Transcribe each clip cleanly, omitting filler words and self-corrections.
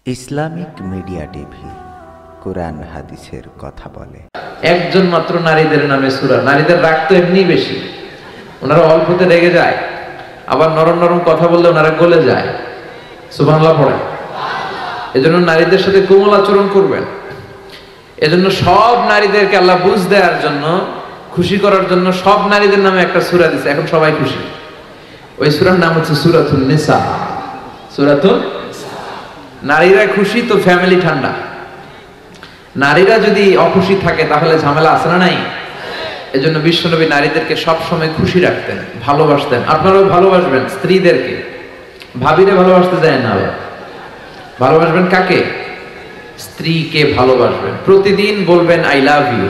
Islamic media TV কোরআন হাদিসের কথা বলে। একজন মাত্র নারীদের নামে সূরা। নারীদের রাগ তো এমনি বেশি, ওনারা অল্পতে রেগে যায়, আবার নরম নরম কথা বললে ওনারা গলে যায়। সুবহানাল্লাহ পড়ে। এজন্য নারীদের সাথে কোমল আচরণ করবেন। এজন্য সব নারীদেরকে আল্লাহ বুঝ দেওয়ার জন্য, খুশি করার জন্য সব নারীদের নামে একটা সূরা দিয়েছে। এখন সবাই খুশি। ওই সূরার নাম হচ্ছে সূরাতুন নিসা। সূরাতুন নারীরা খুশি তো ফ্যামিলি ঠান্ডা। নারীরা যদি অখুশি থাকে তাহলে ঝামেলা আছে না নাই? এজন্য বিশ্বনবী নারীদেরকে সব সময় খুশি রাখতেন, ভালোবাসতেন। আপনারাও ভালোবাসবেন স্ত্রীদেরকে, ভাবিরে ভালোবাসতে যায় না। ভালোবাসবেন কাকে? স্ত্রীকে ভালোবাসবেন। প্রতিদিন বলবেন আই লাভ ইউ।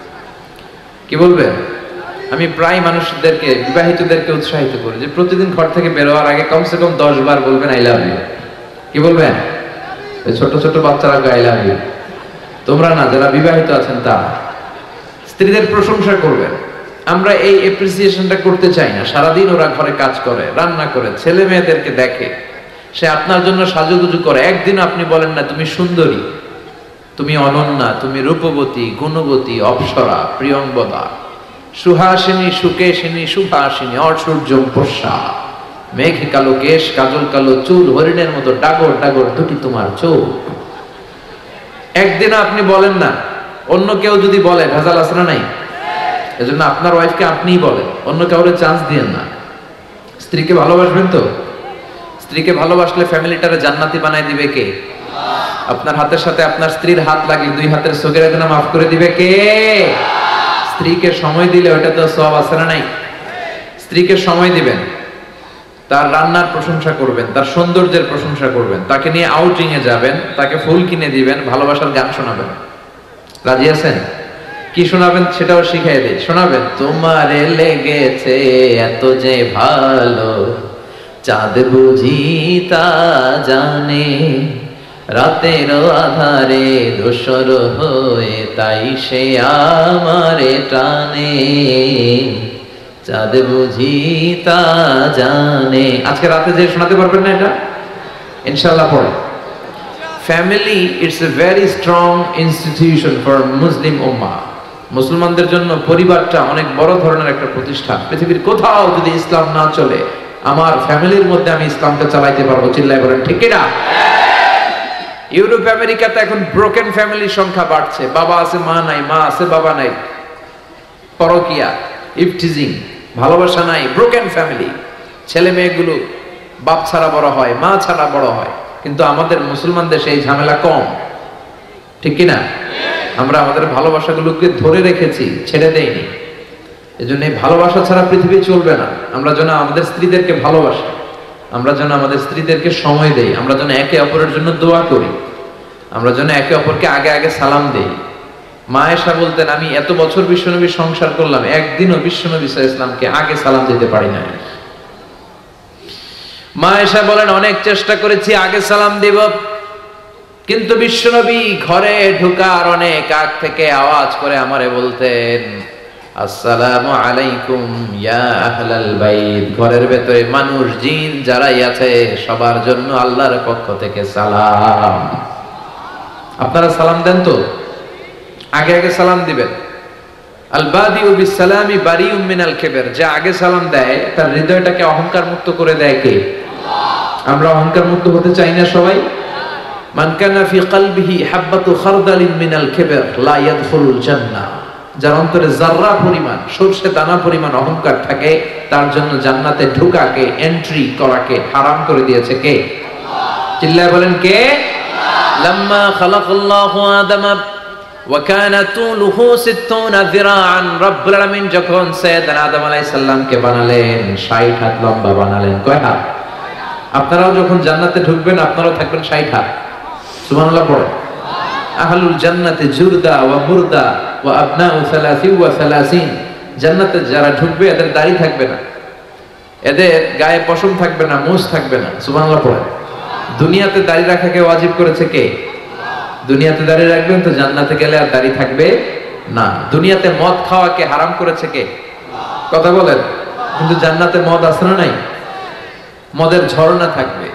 কি বলবেন? আমি প্রায় মানুষদেরকে, বিবাহিতদেরকে উৎসাহিত করি যে প্রতিদিন ঘর থেকে বের হওয়ার আগে কমসে কম 10 বার বলবেন আই লাভ ইউ। কি বলবেন? ছোট ছোট বাচ্চারা আই লাভ ইউ। তোমরা না, যারা বিবাহিত আছেন তারা স্ত্রীদের প্রশংসা করবেন। আমরা এই এপ্রিসিয়েশনটা করতে চাই না। সারাদিন ওরা ঘরে কাজ করে, রান্না করে, ছেলে মেয়েদেরকে দেখে, সে আপনার জন্য সাজুগুজু করে। একদিন আপনি বলেন না তুমি সুন্দরী, তুমি অনন্যা, তুমি রূপবতী, গুণবতী, অপ্সরা, প্রিয়ংবদা, সুহাসিনী, সুকেশিনী, সুভাসিনী, অসূর্যম পোষা, মেঘে কালো কেশ, কাজল কালো চুল, হরিণের মতো ডাগর ডাগর দুটি তোমার চোখ। একদিন আপনি বলেন না। অন্য কেউ যদি বলে ভেজাল আছে না নাই? এজন্য আপনার ওয়াইফকে আপনিই বলেন, অন্য কাউরে চান্স দিয়েন না। স্ত্রীকে ভালোবাসবেন তো? স্ত্রীকে ভালোবাসলে ফ্যামিলিটারে জান্নাতি বানায় দিবে কে? আপনার হাতের সাথে আপনার স্ত্রীর হাত লাগিয়ে 2 হাতের সগীরা গুনাহ মাফ করে দিবে কে? স্ত্রীকে সময় দিলে ওটা তো সওয়াব আছে না নাই? স্ত্রীকে সময় দিবেন, তার রান্নার প্রশংসা করবেন, তার সৌন্দর্যের প্রশংসা করবেন, তাকে নিয়ে আউটিং এ যাবেন, তাকে ফুল কিনে দিবেন, ভালোবাসার গান শোনাবেন। রাজি আছেন? কি শোনাবেন সেটাও শিখিয়ে দেই। শোনাবেন তোমারে লেগেছে এত যে ভালো, চাঁদ বুঝি তা জানে, রাতের আধারে দোসর হয়ে তাই সে আমারে টানে, চাঁদ বুঝি তা জানে। আজকে রাতে যে শোনাতে পারবেন না এটা? ইনশাআল্লাহ পড়ে। Family it's a very strong institution for Muslim উম্মাহ। মুসলমানদের জন্য পরিবারটা অনেক বড় ধরনের একটা প্রতিষ্ঠান। পৃথিবীর কোথাও যদি ইসলাম না চলে, আমার ফ্যামিলির মধ্যে আমি ইসলামকে চালাইতে পারবো। চিল্লায় বলেন ঠিক কিনা? ইউরোপ আমেরিকাতে এখন ব্রোকেন ফ্যামিলির সংখ্যা বাড়ছে। বাবা আছে মা নাই, মা আছে বাবা নাই, পরকিয়া, ইফটিজিং, ভালোবাসা নাই, ব্রোকেন ফ্যামিলি। ছেলে মেয়েগুলো বাপ ছাড়া বড় হয়, মা ছাড়া বড় হয়। কিন্তু আমাদের মুসলমান দেশে এই ঝামেলা কম। ঠিক কিনা? আমরা আমাদের ভালোবাসাগুলোকে ধরে রেখেছি, ছেড়ে দেইনি। এজন্য এই ভালোবাসা ছাড়া পৃথিবী চলবে না। আমরা যেন আমাদের স্ত্রীদেরকে ভালোবাসি, আমরা যেন আমাদের স্ত্রীদেরকে সময় দেই, আমরা যেন একে অপরের জন্য দোয়া করি, আমরা যেন একে অপরকে আগে আগে সালাম দেই। মা আয়েশা বলতেন, আমি এত বছর বিশ্বনবীর সংসার করলাম, একদিনও বিশ্বনবী সাল্লাল্লাহু আলাইহি ওয়াসাল্লামকে আগে সালাম দিতে পারি নাই। মা আয়েশা বলেন, অনেক চেষ্টা করেছি আগে সালাম দিব, কিন্তু বিশ্বনবী ঘরে ঢোকার অনেক আগ থেকে আওয়াজ করে আমারে বলতেন, আসসালামু আলাইকুম ইয়া আহলাল বাইত। ঘরের ভেতরে মানুষ জিন যারাই আছে সবার জন্য আল্লাহর পক্ষ থেকে সালাম। আপনারা সালাম দেন তো? আগে আগে সালাম দিবেন। আল বাদিউ বিস সালামি বারিউম মিনাল কিবর। যে আগে সালাম দেয় তার হৃদয়টাকে অহংকার মুক্ত করে দেয় কে? আমরা অহংকার মুক্ত হতে চাই না সবাই? মান কানা ফি কলবিহি হাববাতু খারদালিন মিনাল কিবর লা ইয়াদখুলুল জান্নাহ। যার অন্তরে জাররা পরিমাণ, সরষে দানা পরিমাণ অহংকার থাকে, তার জন্য জান্নাতে ঢোকাকে, এন্ট্রি করাকে হারাম করে দিয়েছে কে? চিল্লায় বলেন কে? লাম্মা খালাকাল্লাহু আদামা ওয়া কানা তুলুহু 60 যিরাআন। রব্বুল আলামিন যখন সাইয়েদনা আদম আলাইহিস সালামকে বানালেন, 60 হাত লম্বা বানালেন। কয় হাত? আপনারাও যখন জান্নাতে ঢুকবেন আপনারাও থাকবেন 60 হাত। সুবহানাল্লাহ পড়ে। আহলুল জান্নাতে জুরদা ওয়া মুরদা ওয়া আবনাউ 30 ওয়া 30। জান্নাতে যারা ঢুকবে এদের দাড়ি থাকবে না, এদের গায়ে পশম থাকবে না, মুছ থাকবে না। সুবহানাল্লাহ পড়ে। দুনিয়াতে দাড়ি রাখাকে ওয়াজিব করেছে কে? দুনিয়াতে দাড়ি রাখবেন তো জান্নাতে গেলে আর দাড়ি থাকবে না। দুনিয়াতে মদ খাওয়াকে হারাম করেছে কে? কথা বলেন। কিন্তু জান্নাতে মদ আছে না নাই? মদের ঝর্ণা থাকবে,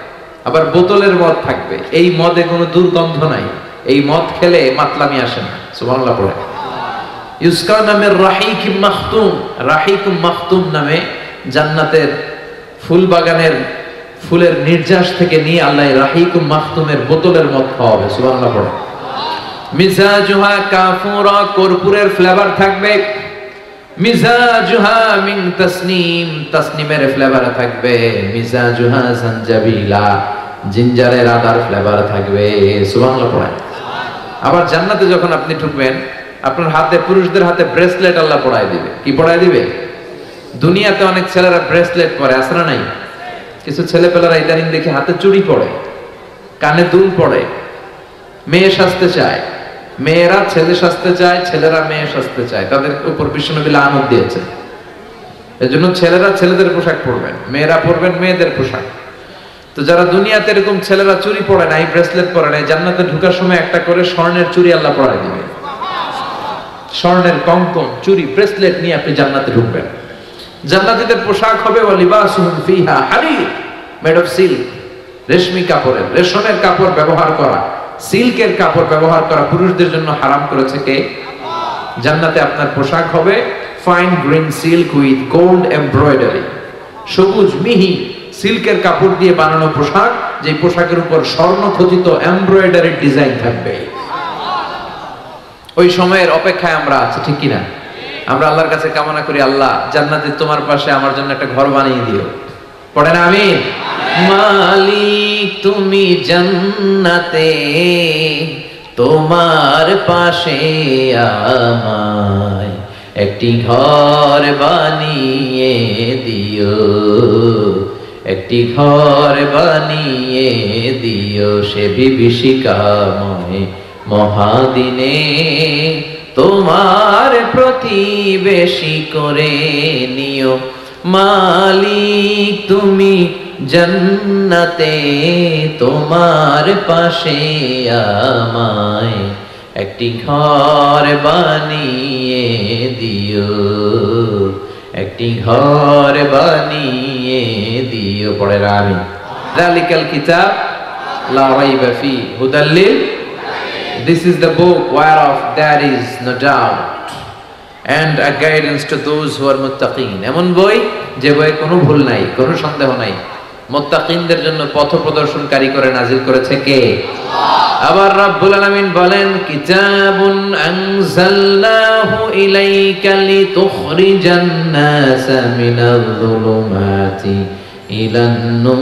আবার বোতলের মদ থাকবে, এই মদে কোনো দুর্গন্ধ নাই, এই মদ খেলে মাতলামি আসে না। সুবহানাল্লাহ পড়ে। ইউসকা নামের রাহিকুম মাখতুম, রাহিকুম মাখতুম নামে জান্নাতের ফুল বাগানের ফুলের নির্যাস থেকে নিয়ে আল্লাহ রাহিকুম মাখতুমের বোতলের মদ খাওয়াবে। সুবহানাল্লাহ পড়ে। মিজাজুহা কাফুরা, কর্পূরের ফ্লেভার থাকবে। মিজাজুহা মিন তাসনিম, তাসনিমের ফ্লেভার থাকবে। মিজাজুহা জানজাবিলা, জিঞ্জারের আদার ফ্লেভার থাকবে। সুবহানাল্লাহ পড়ে। আবার জান্নাতে যখন আপনি ঢুকবেন, আপনার হাতে, পুরুষদের হাতে ব্রেসলেট আল্লাহ পরায় দিবে। কি পরায় দিবে? দুনিয়াতে অনেক ছেলেরা ব্রেসলেট পরে, আছে না নাই? কিছু ছেলেপেলেরা ইদানিং দেখে হাতে চুড়ি পরে, কানে দুল পরে, মেয়ে সাজতে চায়। মেয়েরা ছেলে সাজতে চায়, ছেলেরা মেয়ে সাজতে চায়। তাদের উপর বিশ্বনবী লানত দিয়েছে। এজন্য ছেলেরা ছেলেদের পোশাক পরবেন, মেয়েরা পরবেন মেয়েদের পোশাক। তো যারা দুনিয়াতে এরকম ছেলেরা চুড়ি পরে নাই, ব্রেসলেট পরে নাই, জান্নাতে ঢোকার সময় একটা করে স্বর্ণের চুড়ি আল্লাহ পরায় দিবে। স্বর্ণের কঙ্কন, চুড়ি, ব্রেসলেট নিয়ে আপনি জান্নাতে ঢুকবেন। জান্নাতীদের পোশাক হবে ওয়ালিবাসুহুম ফিহা হারির, মেড অফ সিল্ক, রেশমি কাপড়ের, রেশমের কাপড় ব্যবহার করা, সিল্কের কাপড় ব্যবহার করা পুরুষদের জন্য হারাম করেছে কে? জান্নাতে আপনার পোশাক হবে fine green silk with gold embroidery, সবুজ মিহি সিল্কের কাপড় দিয়ে বানানো পোশাক, যে পোশাকের উপর স্বর্ণ খচিত এমব্রয়ডারি ডিজাইন থাকবে। ওই সময়ের অপেক্ষায় আমরা আছি, ঠিক কিনা? আমরা আল্লাহর কাছে কামনা করি, আল্লাহ জান্নাতে তোমার পাশে আমার জন্য একটা ঘর বানিয়ে দিও। পড়ে না আমিন? মালিক তুমি জান্নাতে তোমার পাশে আমায় একটি ঘর বানিয়ে দিও, একটি ঘর বানিয়ে দিও সে বিভীষিকাময় মহাদিনে, তোমার প্রতিবেশী করে নিও। মালিক তুমি জান্নাতে তোমার পাশে আমায় একটি ঘর বানিয়ে দিও, একটি ঘর বানিয়ে দিও। পড়ে আমি যালিকাল কিতাব লা রাইবা ফি হুদাল লিল, this is the book whereof there is no doubt and a guidance to those who are muttaqin, এমন বই যে বইয়ে কোনো ভুল নাই, কোনো সন্দেহ নাই। মুত্তাকিনদের জন্য পথ প্রদর্শনকারী করে নাজিল করেছে কে? আল্লাহ। আবার রব্বুল আলামিন বলেন, কিতাবুন আনজালনাহু ইলাইকা লিতুখরিজান নাসা মিনাল যুলুমাতি ইলান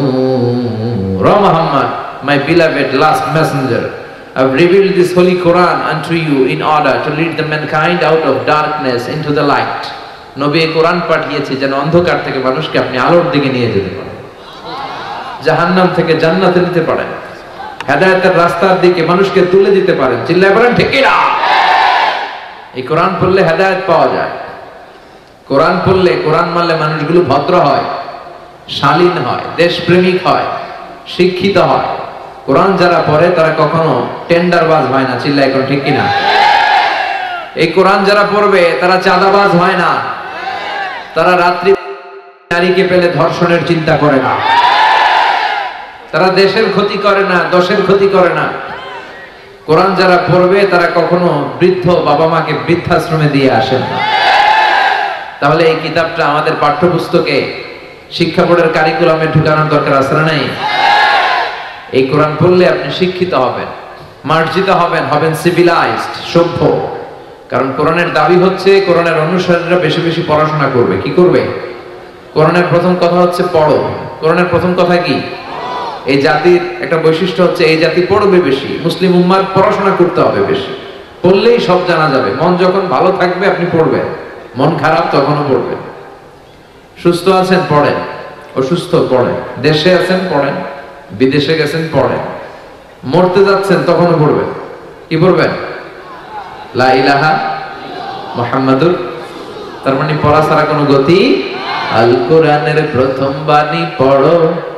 নূর। ও Muhammad, my beloved last messenger, I've revealed this holy Quran unto you in order to lead the mankind out of darkness into the light. নবী কোরআন পাঠিয়েছি যেন অন্ধকার থেকে মানুষকে আপনি আলোর দিকে নিয়ে যেতে পারেন, জাহান্নাম থেকে জান্নাতে নিতে পারেন, হেদায়েতের রাস্তার দিকে মানুষকে তুলে দিতে পারেন। চিল্লায় বলেন ঠিক কিনা? এই কোরআন পড়লে হেদায়েত পাওয়া যায়। কোরআন পড়লে, কোরআন মানলে মানুষগুলো ভদ্র হয়, শালীন হয়, দেশপ্রেমিক হয়, শিক্ষিত হয়। কোরআন যারা পড়ে তারা কখনো টেন্ডারবাজ হয় না। চিল্লায় এখন ঠিক কিনা? এই কোরআন যারা পড়বে তারা চাঁদাবাজ হয় না, তারা রাত্রি নারীকে পেলে ধর্ষণের চিন্তা করে না, তারা দেশের ক্ষতি করে না, দশের ক্ষতি করে না। কোরআন যারা পড়বে তারা কখনো বৃদ্ধ বাবা মাকে বৃদ্ধাশ্রমে দিয়ে আসেন না। তাহলে এই কিতাবটা আমাদের পাঠ্যপুস্তকে, শিক্ষা বোর্ডের কারিকুলামে ঢুকানোর দরকার আছে না নাই? এই কোরআন পড়লে আপনি শিক্ষিত হবেন, মার্জিত হবেন, হবেন সিভিলাইজড, সভ্য। কারণ কোরআনের দাবি হচ্ছে কোরআনের অনুসারীরা বেশি বেশি পড়াশোনা করবে। কি করবে? কোরআনের প্রথম কথা হচ্ছে পড়ো। কোরআনের প্রথম কথা কি? এই জাতির একটা বৈশিষ্ট্য হচ্ছে এই জাতি পড়বে বেশি। মুসলিম উম্মার পড়াশোনা করতে হবে বেশি, পড়লেই সব জানা যাবে। মন যখন ভালো থাকবে আপনি পড়বেন, মন খারাপ তখনও পড়বেন। সুস্থ আছেন পড়েন, অসুস্থ পড়েন, দেশে আছেন পড়েন, বিদেশে গেছেন পড়েন, মরতে যাচ্ছেন তখনও পড়বেন। কি পড়বেন? লা ইলাহা মুহাম্মাদুর। তার মানে পড়া ছাড়া কোনো গতি। আল কোরআনের প্রথম বাণী পড়ো,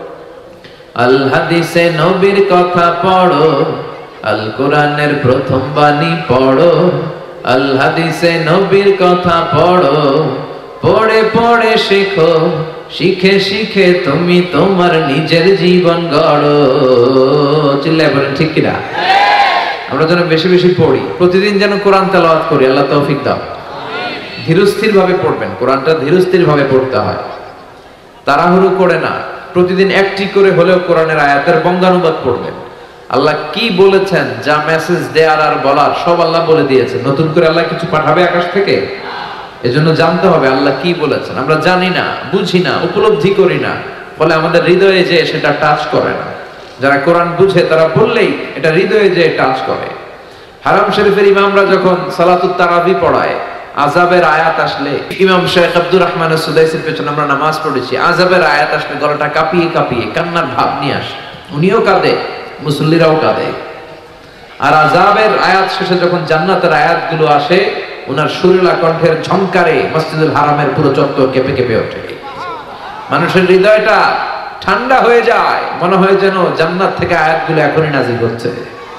আল হাদিসে নবীর কথা পড়ো। আল কোরআনের প্রথম বাণী পড়ো, আল হাদিসে নবীর কথা পড়ো। পড়ে পড়ে শেখো, শিখে শিখে তুমি তোমার নিজের জীবন গড়ো। চিল্লায় বলেন ঠিক কিনা? আমরা যেন বেশি বেশি পড়ি, প্রতিদিন যেন কোরআন তেলাওয়াত করি। আল্লাহ তৌফিক দাও। ধীরস্থির ভাবে পড়বেন, কোরআনটা ধীরস্থির ভাবে পড়তে হয়, তাড়াহুড়ো করে না। প্রতিদিন একটি করে হলেও কোরআনের আয়াতের বঙ্গানুবাদ পড়বেন। আল্লাহ কি বলেছেন, যা মেসেজ দেয়ার আর বলার সব আল্লাহ বলে দিয়েছেন। নতুন করে আল্লাহ কিছু পাঠাবে আকাশ থেকে? এজন্য জানতে হবে আল্লাহ কি বলেছেন। আমরা জানি না, বুঝি না, উপলব্ধি করি না, ফলে আমাদের হৃদয়ে যে সেটা টাচ করে না। যারা কোরআন বুঝে তারা বললেই এটা হৃদয়ে যে টাচ করে। হারাম শরীফের ইমামরা যখন সালাতুত তারাবি পড়ায়, আযাবের আয়াত আসলে, ইমাম শেখ আব্দুর রহমান সুদাইসির পেছনে আমরা নামাজ পড়েছি, আযাবের আয়াত আসলে গলাটা কাঁপিয়ে কাঁপিয়ে কান্নার ভাব নিয়ে আসে। উনিও কাঁদে, মুসল্লিরাও কাঁদে। আর আযাবের আয়াত শেষে যখন জান্নাতের আয়াতগুলো আসে, ওনার সুরেলা কণ্ঠের ঝংকারে মসজিদুল হারামের পুরো চত্বর কেঁপে কেঁপে ওঠে। মানুষের হৃদয়টা ঠান্ডা হয়ে যায়, মনে হয় যেন জান্নাত থেকে আয়াতগুলো এখনই নাজিল হচ্ছে।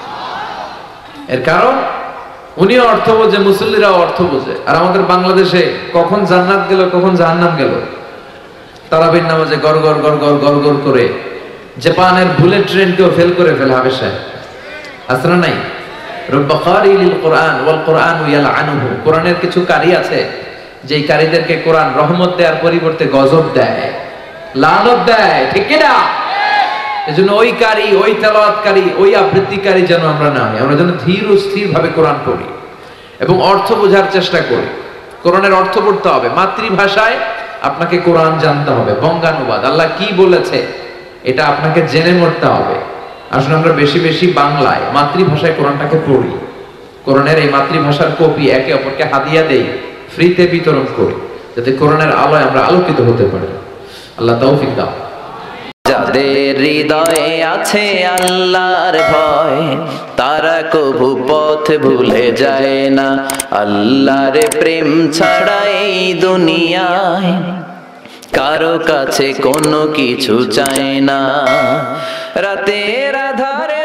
এর কারণ উনিও অর্থ বোঝে, মুসল্লিরাও অর্থ বোঝে। আর আমাদের বাংলাদেশে কখন জান্নাত গেল কখন জাহান্নাম গেল, তারাবির নামাজে গড় গড় গড় গড় গড় গড় করে জাপানের বুলেট ট্রেনকেও ফেল করে ফেলে হাবেশায়। আছে না নাই? রব্বা কারিলিল কোরআন ওয়াল কোরআনু ইয়ালআনুহু। কোরআনের কিছু কারি আছে যেই কারীদেরকে কোরআন রহমত দেওয়ার পরিবর্তে গজব দেয়, লানত দেয়। ঠিক কি না? এজন্য ওই কারি, ওই তেলাওয়াতকারী, ওই আবৃত্তিকারী যেন আমরা না হই। আমরা যেন ধীর ও স্থির ভাবে কোরআন পড়ি এবং অর্থ বোঝার চেষ্টা করি। কোরআনের অর্থ পড়তে হবে, মাতৃভাষায় আপনাকে কোরআন জানতে হবে, বঙ্গানুবাদ আল্লাহ কি বলেছে এটা আপনাকে জেনে মরতে হবে। আসলে আমরা বেশি বেশি বাংলায় মাতৃভাষায় কোরআনটাকে পড়ি, কোরআনের এই মাতৃভাষার কপি একে অপরকে হাদিয়া দেই, ফ্রিতে বিতরণ করি, যাতে কোরআনের আলোয় আমরা আলোকিত হতে পারি। আল্লাহ তৌফিক দাও। যাদের হৃদয়ে আছে আল্লাহর ভয়, তারা কবু পথ ভুলে যায় না। আল্লাহর প্রেম ছাড়া এই দুনিয়ায় কারো কাছে কোনো কিছু চায় না। রাতের আধারে